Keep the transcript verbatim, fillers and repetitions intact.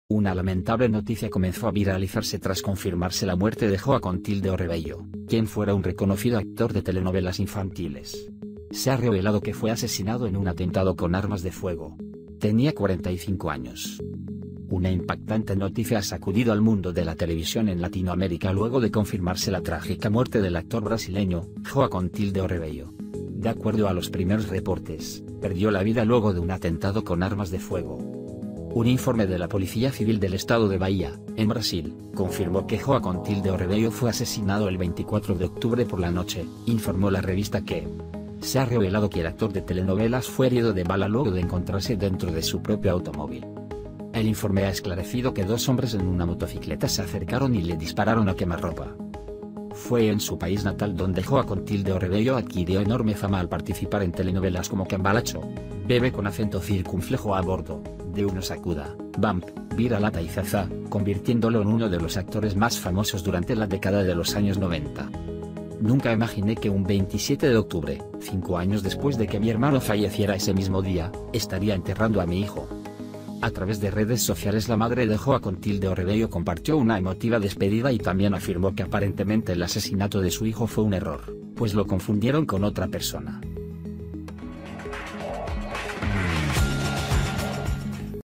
Una lamentable noticia comenzó a viralizarse tras confirmarse la muerte de Joaquín Tilde Rebello, quien fuera un reconocido actor de telenovelas infantiles. Se ha revelado que fue asesinado en un atentado con armas de fuego. Tenía cuarenta y cinco años. Una impactante noticia ha sacudido al mundo de la televisión en Latinoamérica luego de confirmarse la trágica muerte del actor brasileño, Joaquín Tilde Rebello. De acuerdo a los primeros reportes, perdió la vida luego de un atentado con armas de fuego. Un informe de la Policía Civil del estado de Bahía, en Brasil, confirmó que Joaquín Tilde Rebello fue asesinado el veinticuatro de octubre por la noche, informó la revista Que. Se ha revelado que el actor de telenovelas fue herido de bala luego de encontrarse dentro de su propio automóvil. El informe ha esclarecido que dos hombres en una motocicleta se acercaron y le dispararon a quemarropa. Fue en su país natal donde Joaquín Tilde Rebello adquirió enorme fama al participar en telenovelas como Cambalacho, Bebe con acento circunflejo a bordo, de uno sacuda, Vamp, Vira Lata y Zaza, convirtiéndolo en uno de los actores más famosos durante la década de los años noventa. Nunca imaginé que un veintisiete de octubre, cinco años después de que mi hermano falleciera ese mismo día, estaría enterrando a mi hijo. A través de redes sociales la madre de Joaquín Tilde Rebello compartió una emotiva despedida y también afirmó que aparentemente el asesinato de su hijo fue un error, pues lo confundieron con otra persona.